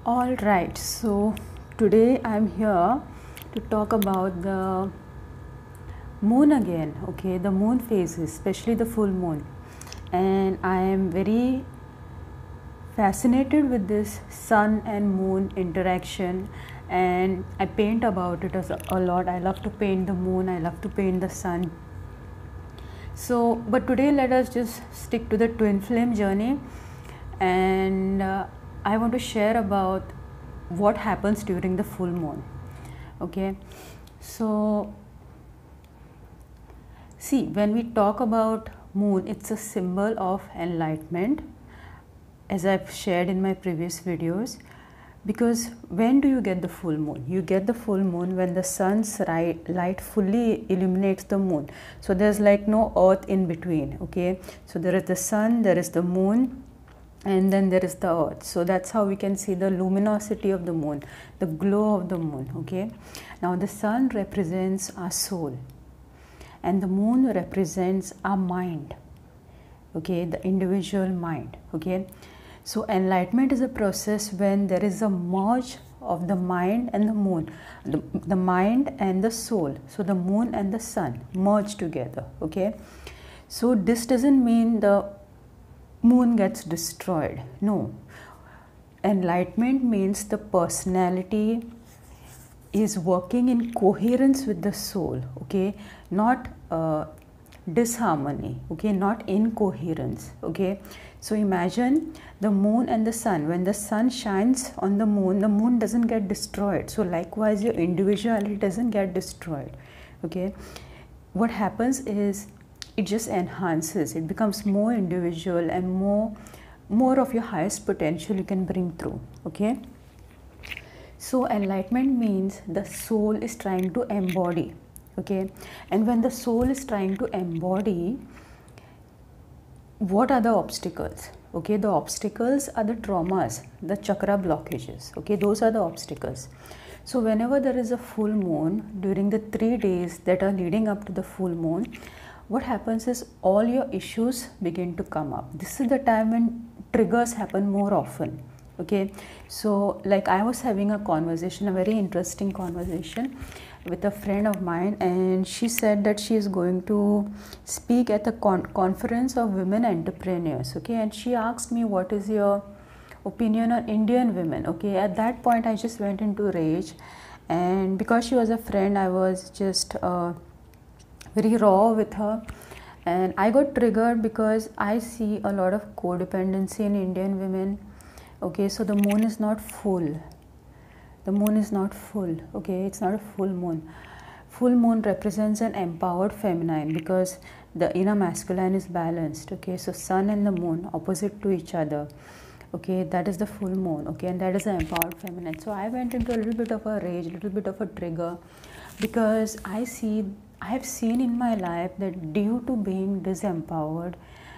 All right, so today I'm here to talk about the moon again. Okay, the moon phases, especially the full moon, and I am very fascinated with this sun and moon interaction, and I paint about it a lot. I love to paint the moon, I love to paint the sun. So, but today let us just stick to the twin flame journey, and I want to share about what happens during the full moon. Okay, so see, when we talk about moon, it's a symbol of enlightenment, as I've shared in my previous videos. Because when do you get the full moon? You get the full moon when the sun's light fully illuminates the moon. So there's like no earth in between. Okay, so there is the sun, there is the moon, and then there is the earth. So that's how we can see the luminosity of the moon, the glow of the moon. Okay, now the sun represents our soul and the moon represents our mind. Okay, the individual mind. Okay, so enlightenment is a process when there is a merge of the mind and the moon, the mind and the soul. So the moon and the sun merge together. Okay, so this doesn't mean the moon gets destroyed. No, enlightenment means the personality is working in coherence with the soul. Okay, not disharmony. Okay, not incoherence. Okay, so imagine the moon and the sun. When the sun shines on the moon doesn't get destroyed. So likewise your individuality doesn't get destroyed. Okay, what happens is it just enhances, it becomes more individual and more of your highest potential you can bring through. Okay, so enlightenment means the soul is trying to embody. Okay, and when the soul is trying to embody, what are the obstacles? Okay, the obstacles are the traumas, the chakra blockages. Okay, those are the obstacles. So whenever there is a full moon, during the 3 days that are leading up to the full moon, what happens is all your issues begin to come up. This is the time when triggers happen more often. Okay, so like I was having a conversation, a very interesting conversation with a friend of mine, and she said that she is going to speak at a conference of women entrepreneurs. Okay, and she asked me, what is your opinion on Indian women? Okay, at that point I just went into rage, and because she was a friend, I was just very raw with her, and I got triggered because I see a lot of codependency in Indian women. Okay, so the moon is not full. The moon is not full. Okay, it's not a full moon. Full moon represents an empowered feminine because the inner masculine is balanced. Okay, so sun and the moon opposite to each other. Okay, that is the full moon. Okay, and that is the empowered feminine. So I went into a little bit of a rage, a little bit of a trigger, because I have seen in my life that due to being disempowered,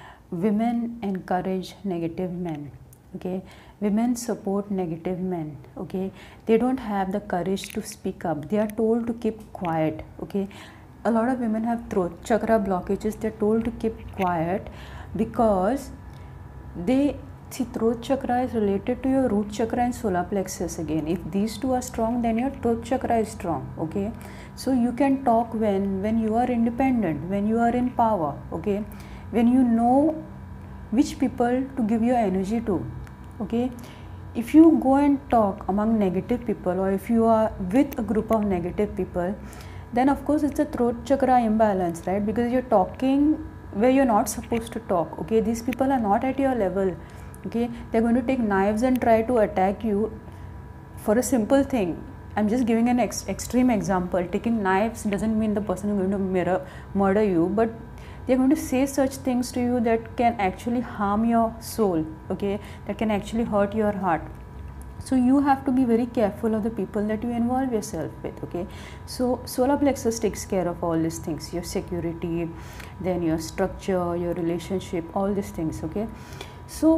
women encourage negative men. Okay, women support negative men. Okay, they don't have the courage to speak up. They are told to keep quiet. Okay, a lot of women have throat chakra blockages. They're told to keep quiet because they see, throat chakra is related to your root chakra and solar plexus. Again, if these two are strong, then your throat chakra is strong. Okay, so you can talk when you are independent, when you are in power. Okay, when you know which people to give your energy to. Okay, if you go and talk among negative people, or if you are with a group of negative people, then of course it's a throat chakra imbalance, right? Because you're talking where you're not supposed to talk. Okay, these people are not at your level. Okay, they're going to take knives and try to attack you for a simple thing. I'm just giving an extreme example. Taking knives doesn't mean the person is going to murder you, but they're going to say such things to you that can actually harm your soul. Okay, that can actually hurt your heart. So you have to be very careful of the people that you involve yourself with. Okay, so solar plexus takes care of all these things, your security, then your structure, your relationship, all these things. Okay, so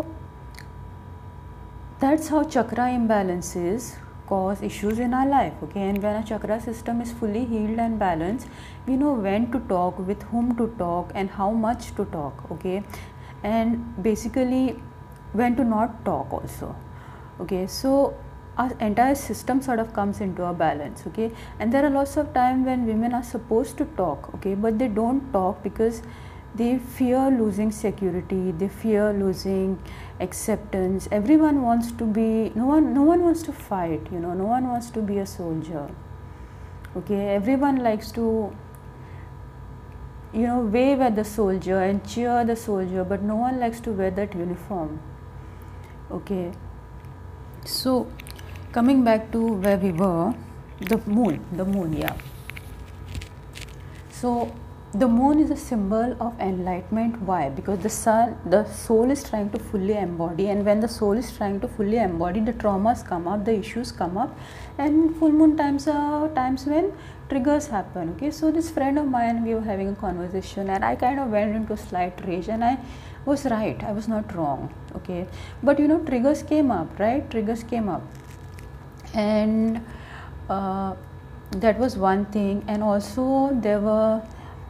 that's how chakra imbalances cause issues in our life. Okay, and when our chakra system is fully healed and balanced, we know when to talk, with whom to talk, and how much to talk. Okay, and basically when to not talk also. Okay, so our entire system sort of comes into a balance. Okay, and there are lots of time when women are supposed to talk, okay, but they don't talk because they fear losing security, they fear losing acceptance. Everyone wants to be, no one wants to fight, you know, no one wants to be a soldier. Okay, everyone likes to, you know, wave at the soldier and cheer the soldier, but no one likes to wear that uniform. Okay, so coming back to where we were, the moon, yeah. So the moon is a symbol of enlightenment. Why? Because the soul is trying to fully embody, and when the soul is trying to fully embody, the traumas come up, the issues come up, and full moon times are times when triggers happen. Okay, so this friend of mine, we were having a conversation, and I kind of went into a slight rage, and I was right, I was not wrong. Okay, but you know, triggers came up, right? Triggers came up, and that was one thing. And also there were,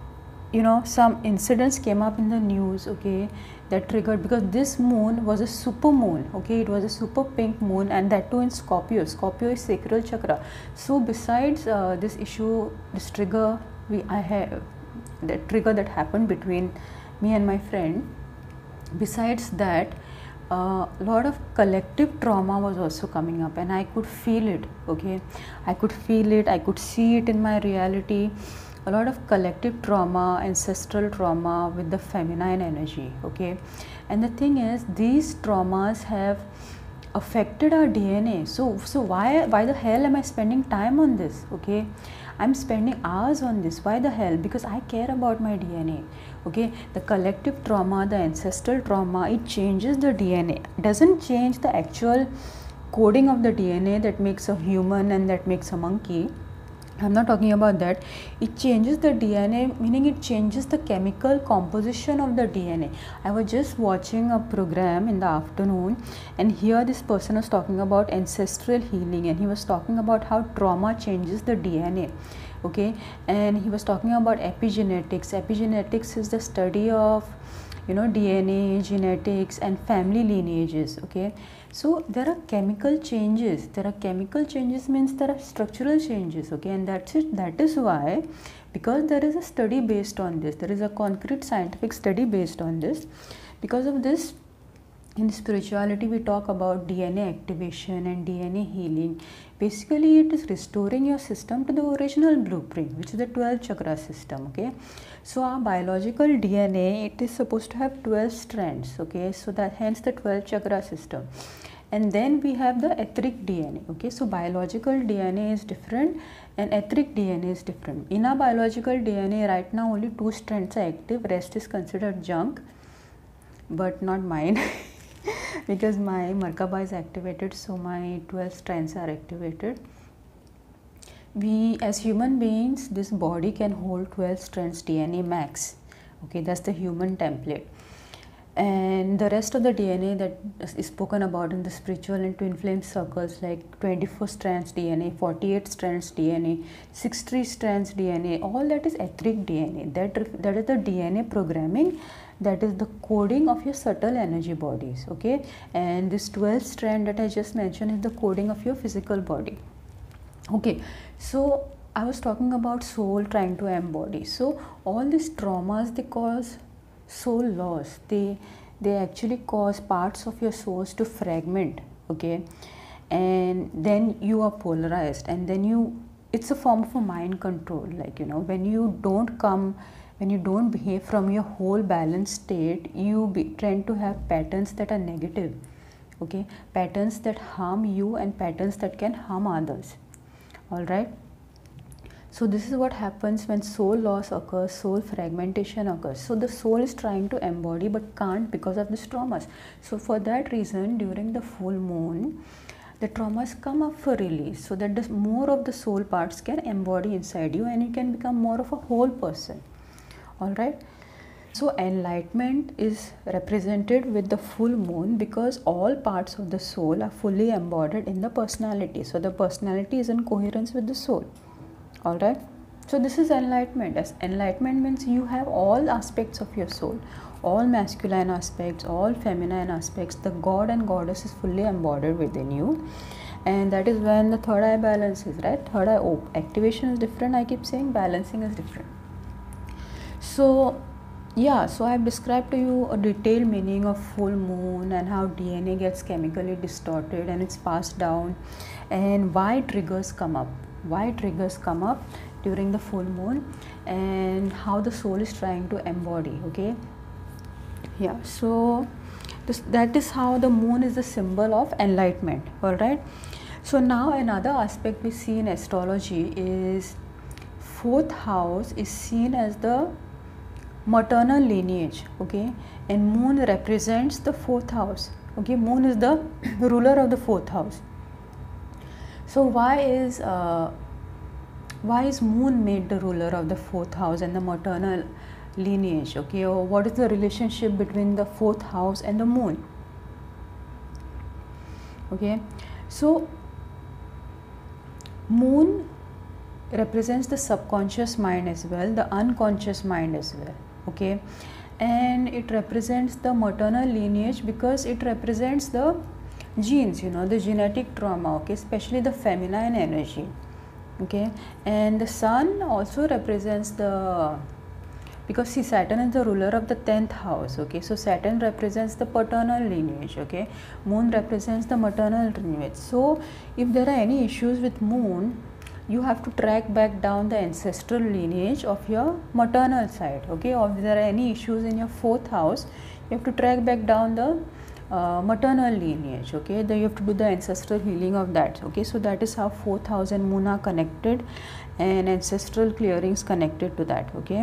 you know, some incidents came up in the news, okay, that triggered, because this moon was a super moon. Okay, it was a super pink moon, and that too in Scorpio. Scorpio is sacral chakra. So besides this issue, this trigger, I have that trigger that happened between me and my friend, besides that, a lot of collective trauma was also coming up, and I could feel it. Okay, I could feel it, I could see it in my reality. A lot of collective trauma, ancestral trauma with the feminine energy. Okay, and the thing is, these traumas have affected our DNA. So why the hell am I spending time on this? Okay, I'm spending hours on this. Why the hell? Because I care about my DNA. Okay, the collective trauma, the ancestral trauma, it changes the DNA. It doesn't change the actual coding of the DNA that makes a human and that makes a monkey. I'm not talking about that. It changes the DNA, meaning it changes the chemical composition of the DNA. I was just watching a program in the afternoon, and here this person was talking about ancestral healing, and he was talking about how trauma changes the DNA. Okay, and he was talking about epigenetics. Epigenetics is the study of, you know, DNA, genetics, and family lineages. Okay, so there are chemical changes. There are chemical changes means there are structural changes. Okay, and that's it. That is why, because there is a study based on this, there is a concrete scientific study based on this. Because of this, in spirituality we talk about DNA activation and DNA healing. Basically it is restoring your system to the original blueprint, which is the 12 chakra system. Okay, so our biological DNA, it is supposed to have 12 strands. Okay, so that hence the 12 chakra system. And then we have the etheric DNA. Okay, so biological DNA is different and etheric DNA is different. In our biological DNA right now only 2 strands are active, rest is considered junk, but not mine. Because my Merkaba is activated, so my 12 strands are activated. We as human beings, this body can hold 12 strands DNA max. Okay, that's the human template. And the rest of the DNA that is spoken about in the spiritual and twin flame circles, like 24 strands DNA, 48 strands DNA, 60 strands DNA, all that is etheric DNA. That is the DNA programming, that is the coding of your subtle energy bodies. Okay, and this 12 strand that I just mentioned is the coding of your physical body. Okay, so I was talking about soul trying to embody. So all these traumas, they cause soul loss. They actually cause parts of your souls to fragment. Okay, and then you are polarized, and then it's a form of a mind control. Like, you know, when you don't behave from your whole balanced state, you tend to have patterns that are negative. Okay, patterns that harm you and patterns that can harm others. All right, so this is what happens when soul loss occurs, soul fragmentation occurs. So the soul is trying to embody but can't because of these traumas. So for that reason, during the full moon, the traumas come up for release, so that more of the soul parts can embody inside you and you can become more of a whole person. All right, so enlightenment is represented with the full moon because all parts of the soul are fully embodied in the personality. So the personality is in coherence with the soul. All right, so this is enlightenment. As enlightenment means you have all aspects of your soul, all masculine aspects, all feminine aspects. The god and goddess is fully embodied within you, and that is when the third eye balances, right? Third eye activation is different, I keep saying, balancing is different. So yeah, so I've described to you a detailed meaning of full moon and how DNA gets chemically distorted and it's passed down, and why triggers come up during the full moon, and how the soul is trying to embody. Okay, yeah, so that is how the moon is the symbol of enlightenment. All right, so now another aspect we see in astrology is fourth house is seen as the maternal lineage. Okay, and moon represents the fourth house. Okay, moon is the ruler of the fourth house. So why is moon made the ruler of the fourth house and the maternal lineage? Okay, or what is the relationship between the fourth house and the moon? Okay, so moon represents the subconscious mind as well, the unconscious mind as well. Okay, and it represents the maternal lineage because it represents the genes, you know, the genetic trauma. Okay, especially the feminine energy. Okay, and the sun also represents the, because see, Saturn is the ruler of the 10th house. Okay, so Saturn represents the paternal lineage. Okay, moon represents the maternal lineage. So if there are any issues with moon, you have to track back down the ancestral lineage of your maternal side. Okay, or if there are any issues in your fourth house, you have to track back down the maternal lineage. Okay, then you have to do the ancestral healing of that. Okay, so that is how fourth house and moon are connected, and ancestral clearings connected to that. Okay,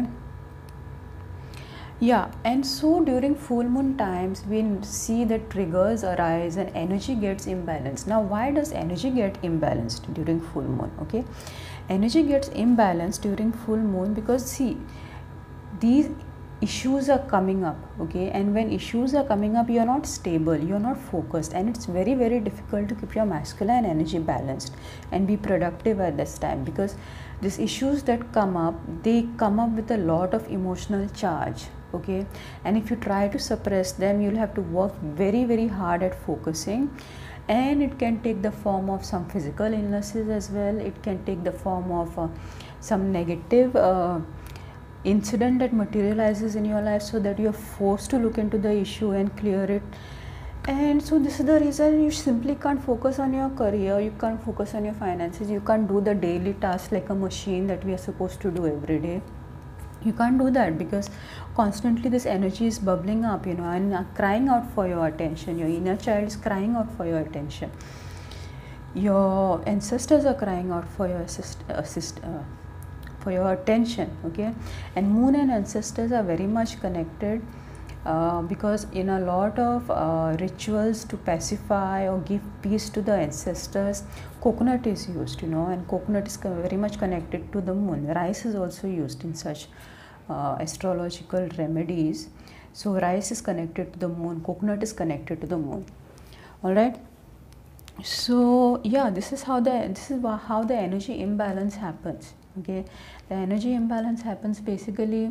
yeah, and so during full moon times we see that triggers arise and energy gets imbalanced. Now why does energy get imbalanced during full moon? Okay, energy gets imbalanced during full moon because see, these issues are coming up. Okay, and when issues are coming up, you are not stable, you are not focused, and it's very, very difficult to keep your masculine energy balanced and be productive at this time, because these issues that come up, they come up with a lot of emotional charge. Okay, and if you try to suppress them, you'll have to work very, very hard at focusing, and it can take the form of some physical illnesses as well. It can take the form of some negative incident that materializes in your life, so that you're forced to look into the issue and clear it. And so this is the reason you simply can't focus on your career, you can't focus on your finances, you can't do the daily tasks like a machine that we are supposed to do every day. You can't do that because constantly this energy is bubbling up, you know, and crying out for your attention. Your inner child is crying out for your attention. Your ancestors are crying out for your for your attention. Okay, and moon and ancestors are very much connected because in a lot of rituals to pacify or give peace to the ancestors, coconut is used, you know, and coconut is very much connected to the moon. Rice is also used in such astrological remedies. So rice is connected to the moon, coconut is connected to the moon. All right, so yeah, this is how the energy imbalance happens. Okay, the energy imbalance happens basically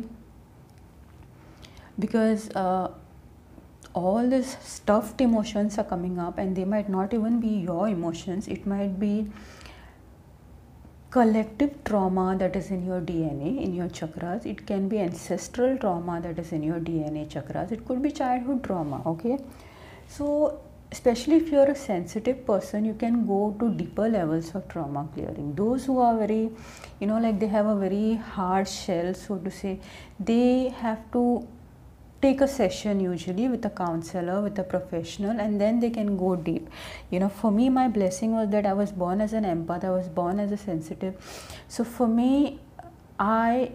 because all these stuffed emotions are coming up, and they might not even be your emotions. It might be collective trauma that is in your DNA, in your chakras. It can be ancestral trauma that is in your DNA chakras. It could be childhood trauma. Okay, so especially if you're a sensitive person, you can go to deeper levels of trauma clearing. Those who are very, you know, like they have a very hard shell, so to say, they have to take a session usually with a counselor, with a professional, and then they can go deep. You know, for me, my blessing was that I was born as an empath, I was born as a sensitive. So for me, I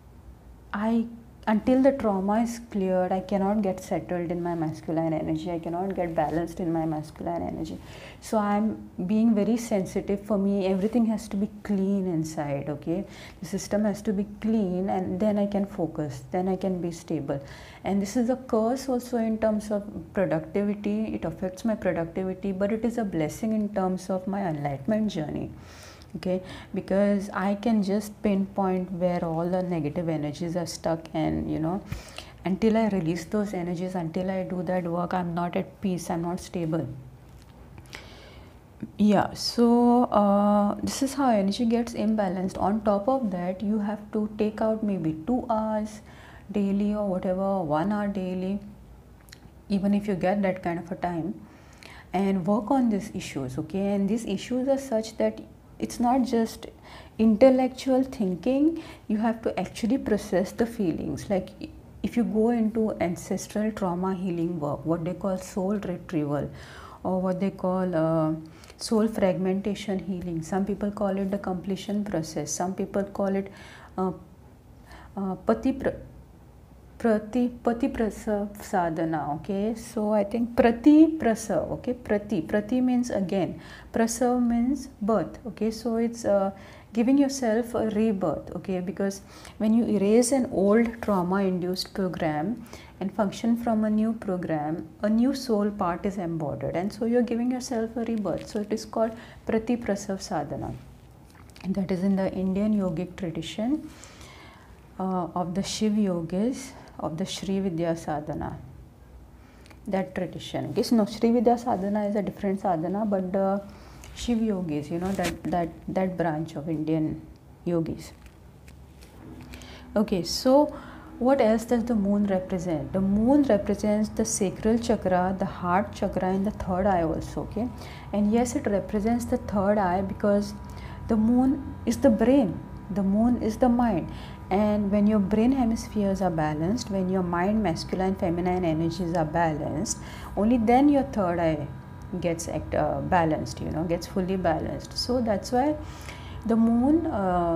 until the trauma is cleared, I cannot get settled in my masculine energy, I cannot get balanced in my masculine energy. So I'm being very sensitive. For me, everything has to be clean inside. Okay, the system has to be clean, and then I can focus, then I can be stable. And this is a curse also in terms of productivity. It affects my productivity, but it is a blessing in terms of my enlightenment journey. Okay, because I can just pinpoint where all the negative energies are stuck, and you know, until I release those energies, until I do that work, I'm not at peace, I'm not stable. Yeah, so this is how energy gets imbalanced. On top of that, you have to take out maybe 2 hours daily or whatever, 1 hour daily, even if you get that kind of a time, and work on these issues. Okay, and these issues are such that it's not just intellectual thinking, you have to actually process the feelings. Like if you go into ancestral trauma healing work, what they call soul retrieval, or what they call soul fragmentation healing, some people call it the completion process, some people call it uh, pati Prati Prasav Sadhana. Okay, so I think Prati Prasav. Okay, Prati means again, Prasav means birth. Okay, so it's giving yourself a rebirth. Okay, because when you erase an old trauma induced program and function from a new program, a new soul part is embodied, and so you're giving yourself a rebirth. So it is called Prati Prasav Sadhana, and that is in the Indian yogic tradition of the Shiv yogis, of the Sri Vidya Sadhana, that tradition. Okay, so no, Sri Vidya Sadhana is a different sadhana, but the Shiv yogis, you know, that branch of Indian yogis. Okay, so what else does the moon represent? The moon represents the sacral chakra, the heart chakra, and the third eye also. Okay, and yes, it represents the third eye because the moon is the brain, the moon is the mind, and when your brain hemispheres are balanced, when your mind, masculine, feminine energies are balanced, only then your third eye gets balanced, you know, gets fully balanced. So that's why the moon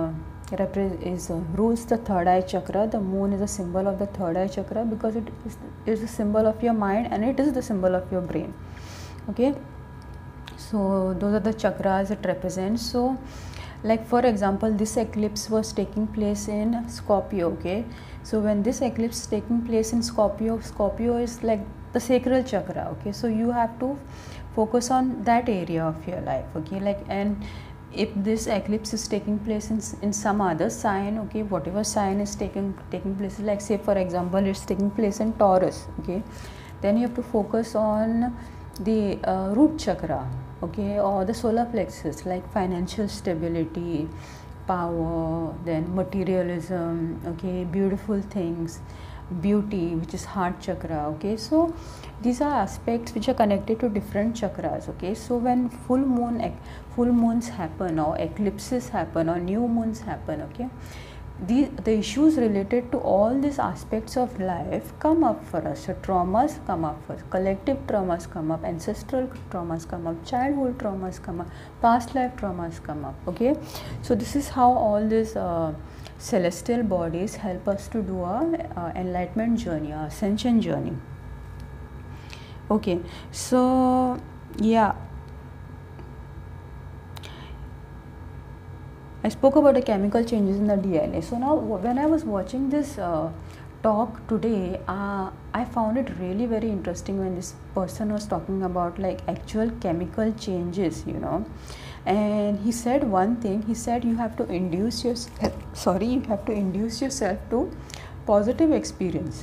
rules the third eye chakra. The moon is a symbol of the third eye chakra because it is a symbol of your mind and it is the symbol of your brain. Okay, so those are the chakras it represents. So like for example, this eclipse was taking place in Scorpio. Okay, so when this eclipse is taking place in Scorpio, Scorpio is like the sacral chakra. Okay, so you have to focus on that area of your life. Okay, like, and if this eclipse is taking place in some other sign, okay, whatever sign is taking place, like say for example it's taking place in Taurus, okay, then you have to focus on the root chakra, okay, or the solar plexus, like financial stability, power, then materialism, okay, beautiful things, beauty, which is heart chakra. Okay, so these are aspects which are connected to different chakras. Okay, so when full moons happen, or eclipses happen, or new moons happen, okay, the issues related to all these aspects of life come up for us. So traumas come up for us, collective traumas come up, ancestral traumas come up, childhood traumas come up, past life traumas come up. Okay, so this is how all these celestial bodies help us to do our enlightenment journey, our ascension journey. Okay, so yeah, I spoke about the chemical changes in the DNA. So now when I was watching this talk today, I found it really very interesting when this person was talking about like actual chemical changes, you know. And he said one thing, he said you have to induce yourself, you have to induce yourself to positive experience.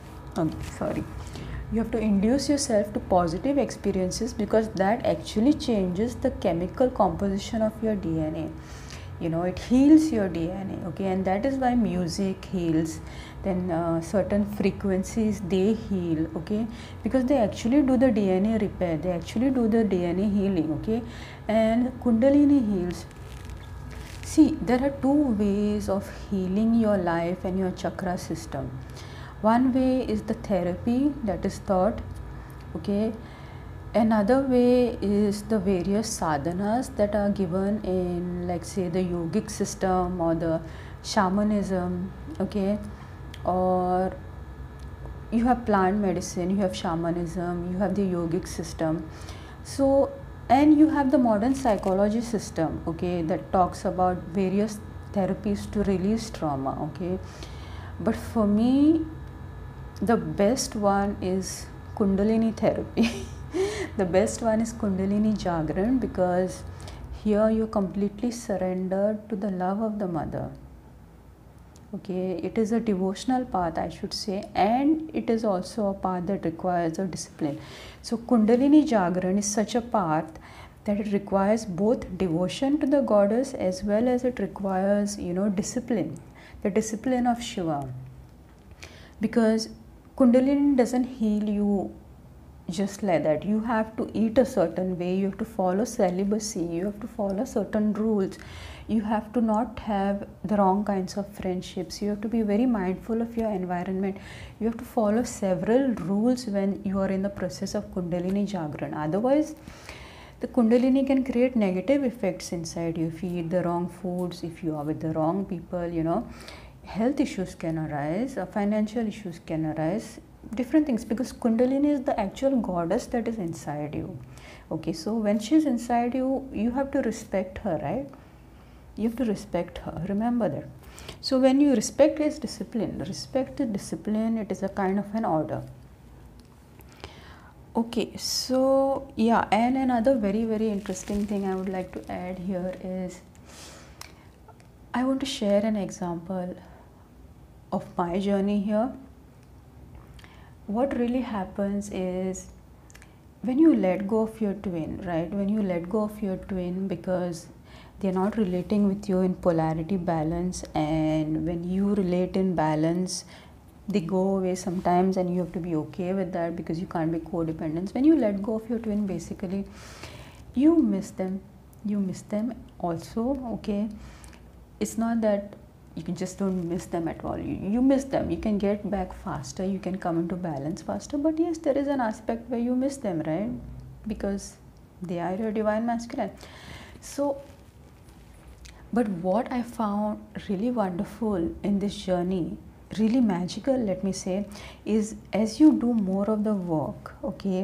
You have to induce yourself to positive experiences because that actually changes the chemical composition of your DNA. You know, it heals your DNA. Okay, and that is why music heals, then certain frequencies they heal. Okay, because they actually do the DNA repair, they actually do the DNA healing. Okay, and Kundalini heals. See, there are two ways of healing your life and your chakra system. One way is the therapy that is taught. Okay, another way is the various sadhanas that are given in, like say, the yogic system or the shamanism. Okay, or you have plant medicine, you have shamanism, you have the yogic system. So, and you have the modern psychology system, okay, that talks about various therapies to release trauma. Okay, but for me the best one is Kundalini therapy. The best one is Kundalini Jagran, because here you completely surrendered to the love of the mother. Okay, it is a devotional path, I should say, and it is also a path that requires a discipline. So Kundalini Jagran is such a path that it requires both devotion to the goddess as well as it requires, discipline, the discipline of Shiva. Because Kundalini doesn't heal you just like that. You have to eat a certain way, you have to follow celibacy, you have to follow certain rules, you have to not have the wrong kinds of friendships, you have to be very mindful of your environment, you have to follow several rules when you are in the process of Kundalini Jagran. Otherwise the Kundalini can create negative effects inside you. If you eat the wrong foods, if you are with the wrong people, health issues can arise, financial issues can arise, different things, because Kundalini is the actual goddess that is inside you. Okay, so when she is inside you, you have to respect her, right? You have to respect her, remember that. So when you respect his discipline, respect the discipline, it is a kind of an order. Okay, so yeah, and another very, very interesting thing I would like to add here is, I want to share an example of my journey here. What really happens is, when you let go of your twin, right? When you let go of your twin because they're not relating with you in polarity balance, and when you relate in balance, they go away sometimes, and you have to be okay with that because you can't be codependent. When you let go of your twin, basically you miss them also. Okay, it's not that you can just don't miss them at all. You miss them, you can get back faster, you can come into balance faster, but yes, there is an aspect where you miss them, right? Because they are your divine masculine. So, but what I found really wonderful in this journey, really magical, let me say, is as you do more of the work, okay,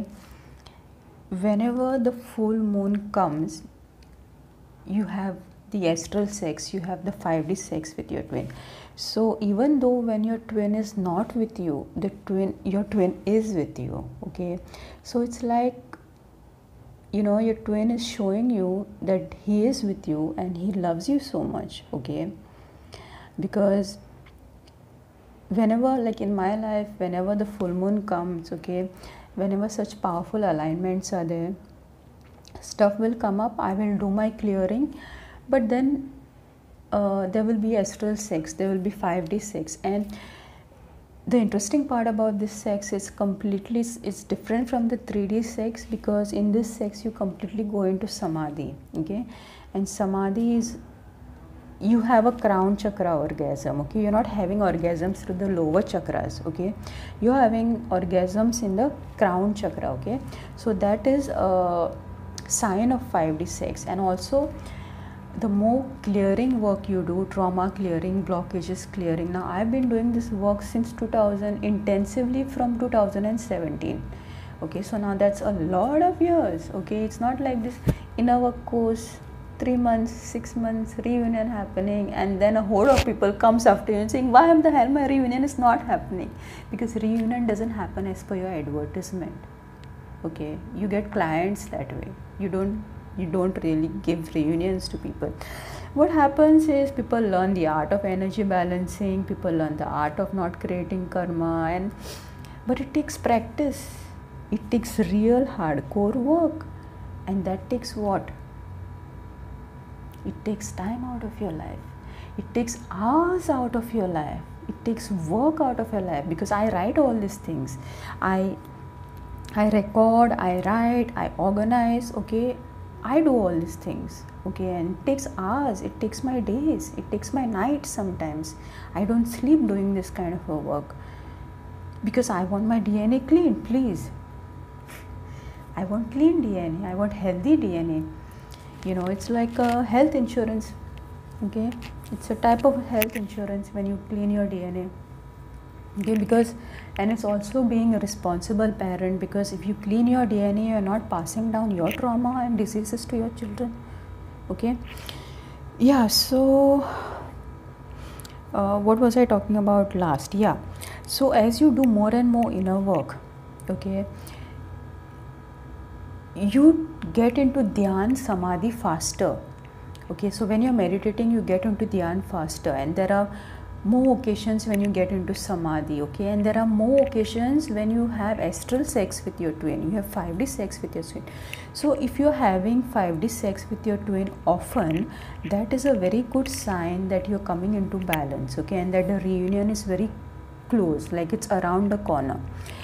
whenever the full moon comes, you have the astral sex, you have the 5D sex with your twin. So even though when your twin is not with you, your twin is with you. Okay, so it's like, your twin is showing you that he is with you and he loves you so much. Okay, because whenever, like in my life, whenever the full moon comes, okay, whenever such powerful alignments are there, stuff will come up, I will do my clearing, but then there will be astral sex, there will be 5D sex. And the interesting part about this sex is it's different from the 3D sex, because in this sex you completely go into samadhi. Okay, and samadhi is, you have a crown chakra orgasm. Okay, you're not having orgasms through the lower chakras. Okay, you're having orgasms in the crown chakra. Okay, so that is a sign of 5D sex. And also, the more clearing work you do, trauma clearing, blockages clearing. Now I've been doing this work since 2000, intensively from 2017. Okay, so now that's a lot of years. Okay, it's not like this in our course 3 months, 6 months reunion happening, and then a whole of people comes after you and saying, why the hell my reunion is not happening? Because reunion doesn't happen as per your advertisement. Okay, you get clients that way. You don't really give reunions to people. What happens is, people learn the art of energy balancing, people learn the art of not creating karma, but it takes practice. It takes real hardcore work, and that takes what? It takes time out of your life. It takes hours out of your life. It takes work out of your life, because I write all these things. I record, I write, I organize. Okay, I do all these things. Okay, and it takes hours, it takes my days, it takes my nights sometimes. I don't sleep doing this kind of a work, because I want my DNA clean, please. I want clean DNA, I want healthy DNA. It's like a health insurance. Okay, it's a type of health insurance when you clean your DNA. Okay, and it's also being a responsible parent, because if you clean your DNA, you're not passing down your trauma and diseases to your children. Okay, yeah, so what was I talking about last? Yeah, so as you do more and more inner work, okay, you get into dhyan samadhi faster. Okay, so when you're meditating, you get into dhyan faster, and there are more occasions when you get into samadhi, okay, and there are more occasions when you have astral sex with your twin, you have 5D sex with your twin. So if you're having 5D sex with your twin often, that is a very good sign that you're coming into balance, okay, and that the reunion is very close, like it's around the corner.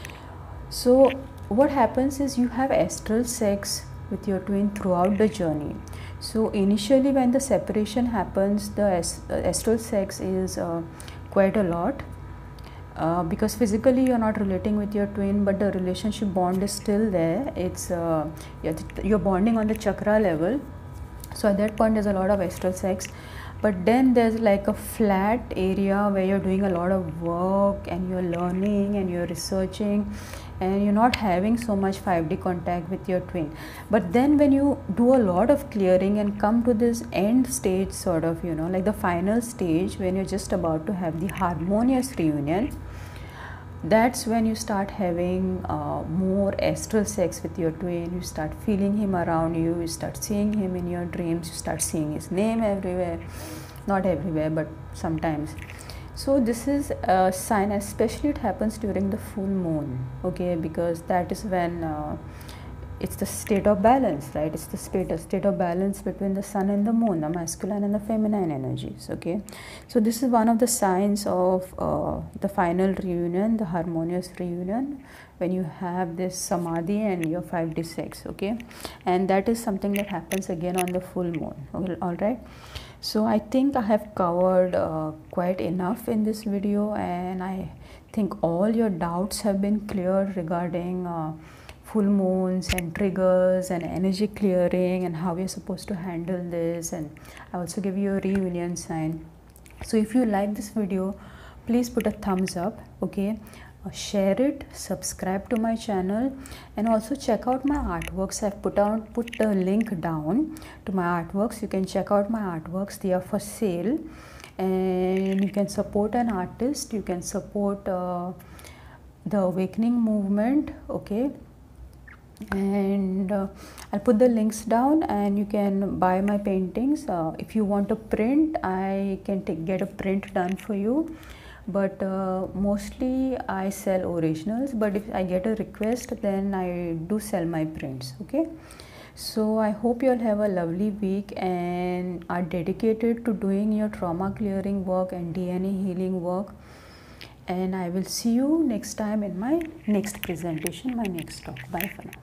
So what happens is you have astral sex with your twin throughout the journey. So initially when the separation happens, the astral sex is quite a lot, because physically you're not relating with your twin, but the relationship bond is still there. It's you're bonding on the chakra level, so at that point there's a lot of astral sex. But then there's like a flat area where you're doing a lot of work and you're learning and you're researching and you're not having so much 5D contact with your twin. But then when you do a lot of clearing and come to this end stage, sort of, you know, like the final stage when you're just about to have the harmonious reunion, that's when you start having more astral sex with your twin. You start feeling him around you, you start seeing him in your dreams, you start seeing his name everywhere, not everywhere but sometimes. So this is a sign, especially it happens during the full moon, okay, because that is when it's the state of balance, right? It's the state of balance between the sun and the moon, the masculine and the feminine energies, okay. So this is one of the signs of the final reunion, the harmonious reunion, when you have this samadhi and your 5D sex, okay, and that is something that happens again on the full moon, okay, all right. So I think I have covered quite enough in this video, and I think all your doubts have been cleared regarding full moons and triggers and energy clearing and how you're supposed to handle this, and I also give you a reunion sign. So if you like this video, please put a thumbs up, okay, share it, subscribe to my channel, and also check out my artworks. I've put the link down to my artworks. You can check out my artworks, they are for sale, and you can support an artist, you can support the awakening movement, okay. And I'll put the links down and you can buy my paintings. If you want a print, I can get a print done for you, but mostly I sell originals, but if I get a request, then I do sell my prints, okay. So I hope you'll have a lovely week and are dedicated to doing your trauma clearing work and DNA healing work, and I will see you next time in my next presentation, my next talk. Bye for now.